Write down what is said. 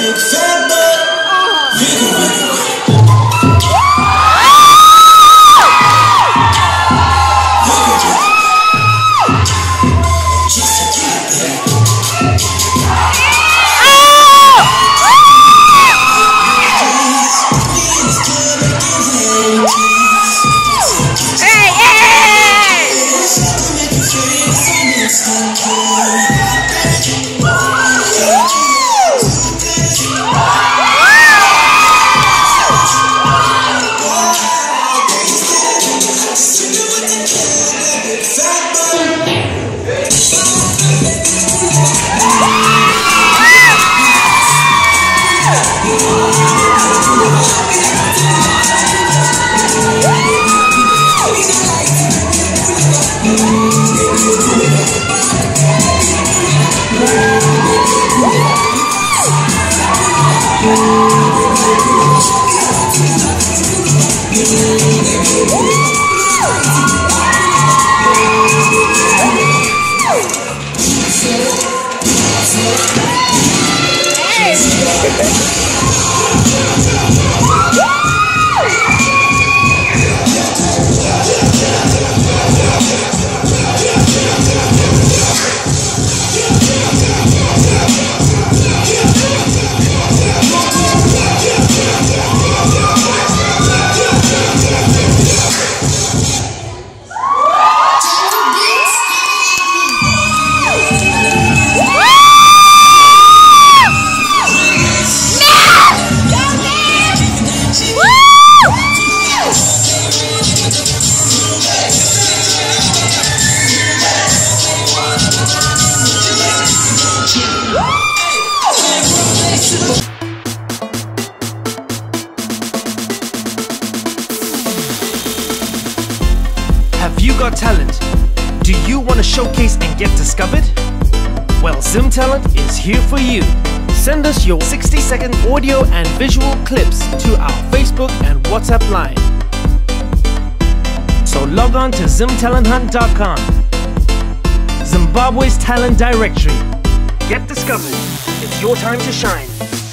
Have you got talent? Do you want to showcase and get discovered? Well, ZimTalent is here for you. Send us your 60-second audio and visual clips to our Facebook and WhatsApp line. So log on to ZimTalentHunt.com, Zimbabwe's talent directory. Get discovered. It's your time to shine.